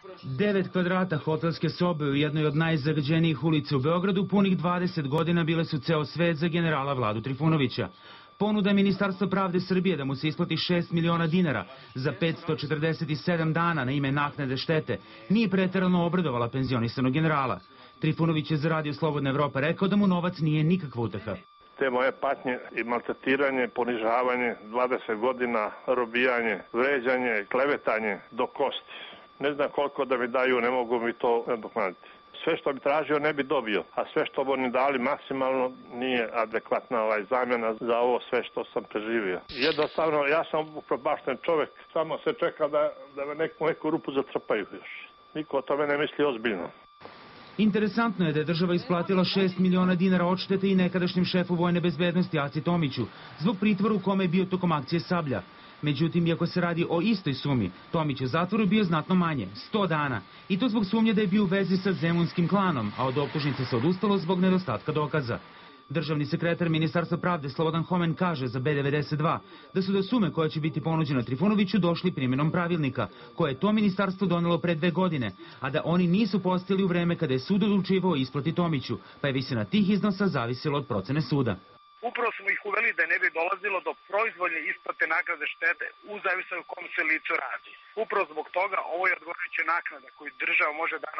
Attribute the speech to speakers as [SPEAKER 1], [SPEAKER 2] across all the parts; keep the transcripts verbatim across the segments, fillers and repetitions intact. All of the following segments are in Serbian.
[SPEAKER 1] Devet kvadrata hotelske sobe u jednoj od najzagađenijih ulica u Beogradu punih dvadeset godina bile su ceo svet za generala Vladu Trifunovića. Ponuda Ministarstva pravde Srbije da mu se isplati šest miliona dinara za petsto četrdeset sedam dana na ime naknade štete nije preterano obradovala penzionisanog generala. Trifunović je za Radio Slobodna Evropa rekao da mu novac nije nikakva uteha.
[SPEAKER 2] Te moje patnje i maltretiranje, ponižavanje, dvadeset godina, robijanje, vređanje, klevetanje do kosti. Ne znam koliko da mi daju, ne mogu mi to nadoknaditi. Sve što bi tražio ne bi dobio, a sve što bi oni dali maksimalno nije adekvatna ovaj zamjena za ovo sve što sam preživio. Jednostavno, ja sam upropašten čovjek, samo se čeka da, da me neku, neku rupu zatrpaju još. Niko o tome ne misli ozbiljno.
[SPEAKER 1] Interesantno je da je država isplatila šest miliona dinara odštete i nekadašnjem šefu vojne bezbednosti Aci Tomiću zbog pritvora u kome je bio tokom akcije Sablja. Međutim, iako se radi o istoj sumi, Tomić u zatvoru bio znatno manje, sto dana, i to zbog sumnje da je bio u vezi sa zemunskim klanom, a od optužnice se odustalo zbog nedostatka dokaza. Državni sekretar Ministarstva pravde Slobodan Homen kaže za B devedeset dva da su do sume koja će biti ponuđena Trifunoviću došli primjenom pravilnika, koje je to ministarstvo donelo pre dve godine, a da oni nisu postojali u vreme kada je sud odlučivao o isplati Tomiću, pa je visina tih iznosa zavisila od procene suda.
[SPEAKER 3] Upravo smo ih uveli da ne bi dolazilo do proizvoljne isplate nagrade štete u zavisno u kom se licu radi. Upravo zbog toga ovo je odgovarajuća naknada koju država može danas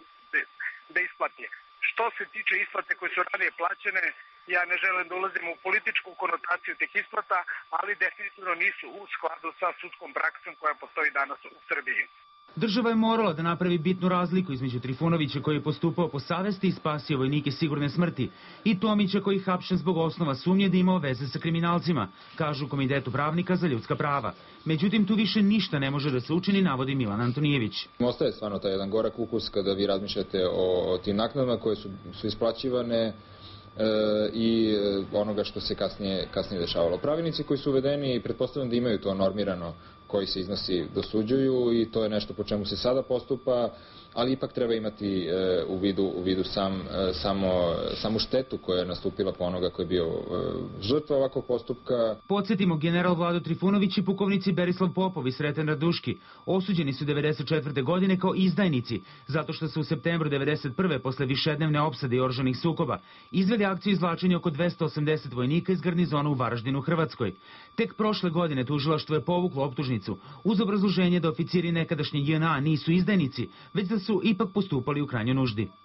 [SPEAKER 3] da isplati. Što se tiče isplate koje su ranije plaćene, ja ne želim da ulazim u političku konotaciju tih isplata, ali definitivno nisu u skladu sa sudskom praksom koja postoji danas u Srbiji.
[SPEAKER 1] Država je morala da napravi bitnu razliku između Trifunovića koji je postupao po savesti i spasio vojnike sigurne smrti i Tomića koji je hapšen zbog osnova sumnje da imao veze sa kriminalcima, kažu Komitetu pravnika za ljudska prava. Međutim, tu više ništa ne može da se učini, navodi Milan Antonijević.
[SPEAKER 4] Ostaje stvarno taj jedan gorak ukus kada vi razmišljate o, o tim naknadama koje su, su isplaćivane e, i onoga što se kasnije, kasnije dešavalo. Pravilnici koji su uvedeni, pretpostavljam da imaju to normirano, koji se iznosi dosuđuju i to je nešto po čemu se sada postupa, ali ipak treba imati e, u vidu, u vidu sam, e, samo, samu štetu koja je nastupila po onoga koji je bio e, žrtva ovakvog postupka.
[SPEAKER 1] Podsjetimo, general Vlado Trifunović i pukovnici Berislav Popov i Sreten Raduški osuđeni su devedeset četvrte godine kao izdajnici, zato što su u septembru devedeset prve posle višednevne opsade i oružanih sukoba izveli akciju izvlačenja oko dvesta osamdeset vojnika iz garnizona u Varaždinu, Hrvatskoj. Tek prošle godine tužilaštvo je povuklo optužnicu uz obrazloženje da oficiri nekadašnje J N A nisu izdajnici, već da su ipak postupali u krajnjoj nuždi.